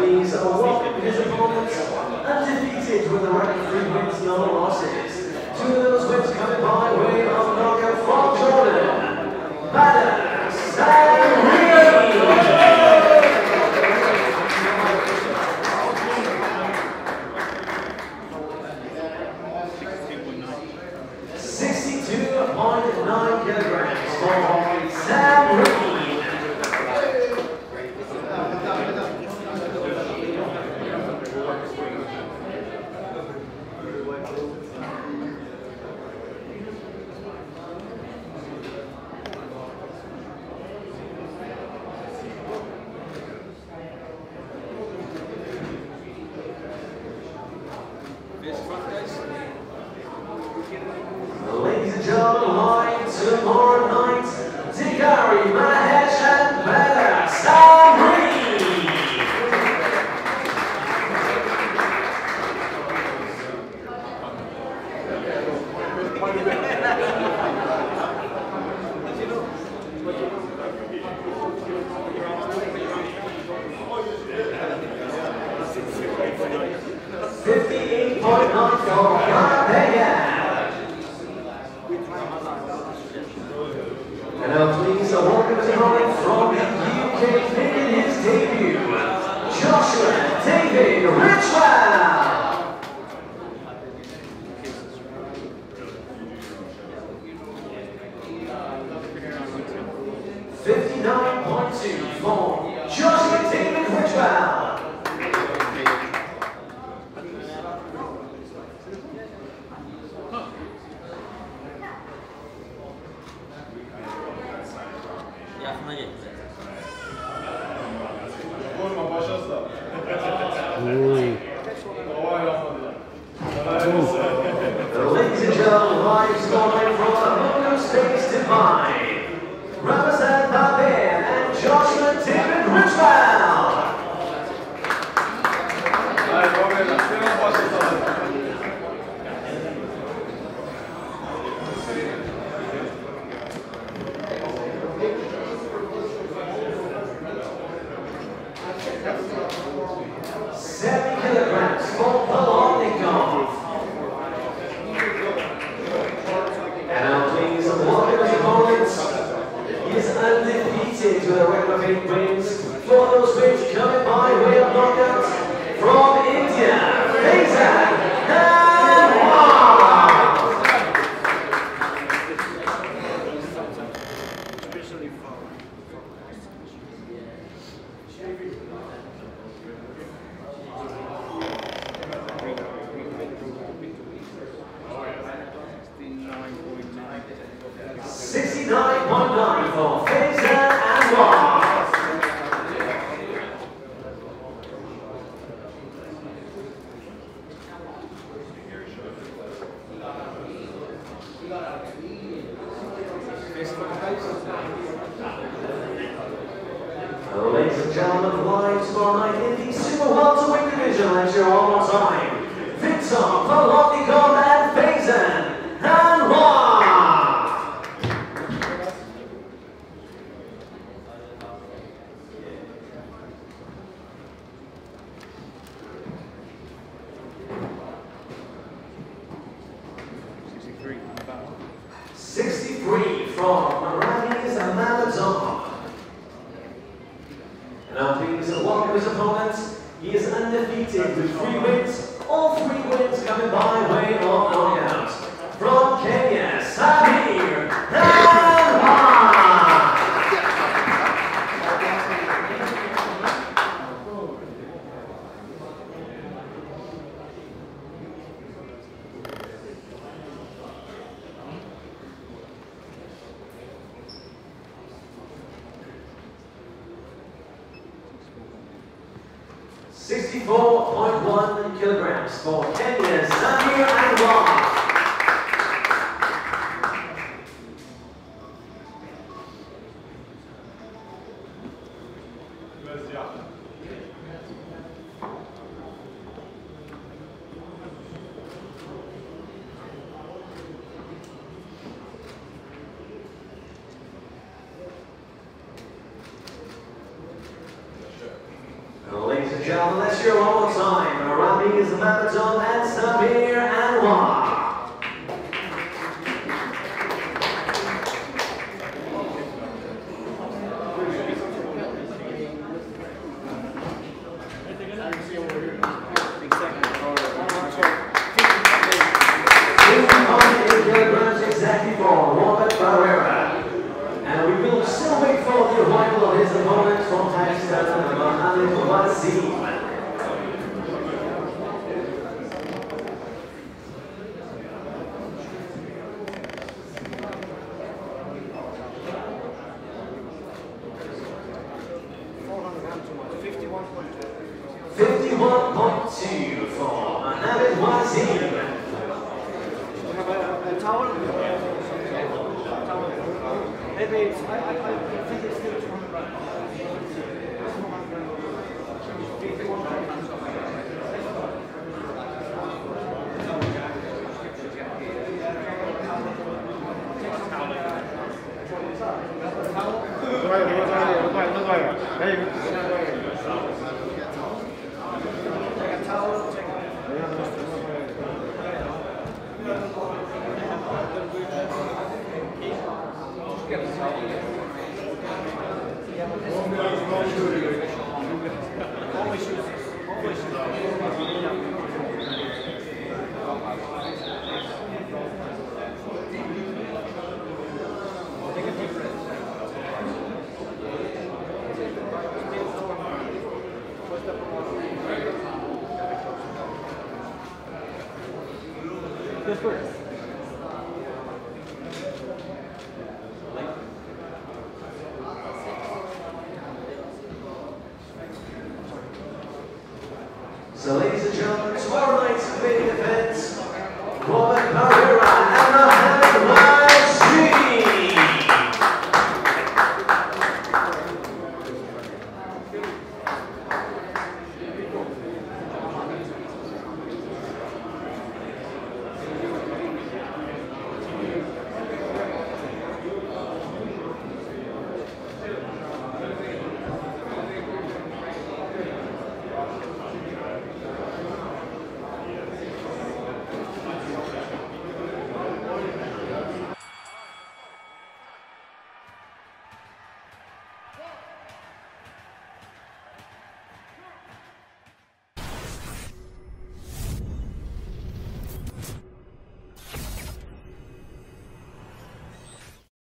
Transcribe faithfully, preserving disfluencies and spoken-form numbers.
please welcome his opponents, undefeated with a record of three wins, no losses. Two of those wins coming by way of knockout from Jordan, Badr Samri. sixty-two point nine kilograms for Samri. Ladies and gentlemen, live tomorrow night, Tigari, Mahesh and Badr Samri. fifty-eight point nine for Gardeya. And now please welcome to home from the U K making his debut, Joshua David Richwell. fifty-nine point two for Joshua David Richwell. Ladies and gentlemen, live scoring from the Mono Space Divine, Ramazan Babir and Joshua David Richwell. Seven kilograms for Polotnikov. And now please welcome his opponents. He is undefeated with a record of eight wins. For those wins coming by way of knockouts from India, Faizan Anwar. sixty-nine point nine for Faizan Anwar. Ladies and gentlemen, live tomorrow night in the super welterweight division. Let's hear one more time. Victor Polotnikov and Faizan Anwar. sixty-three from Ramiz Mamadov. And now please welcome his opponent. He is undefeated with three wins. All three wins coming by way of knockout. From Kenya, Samir Anwar. sixty-four point one kilograms for Kenya, Samir Anwar. Ladies and gentlemen, let's hear one more time. Ramiz Mammadov and Samir Anwar. Exactly for Mohamed Barrera. And we will still wait for the arrival of his opponent from Pakistan, Mohamed Wasim. fifty-one point two for Mohamed Wasim. Towel? Maybe it's, I, I, I think it's still two hundred grams. Yes, sir. So ladies and gentlemen, tomorrow night's main event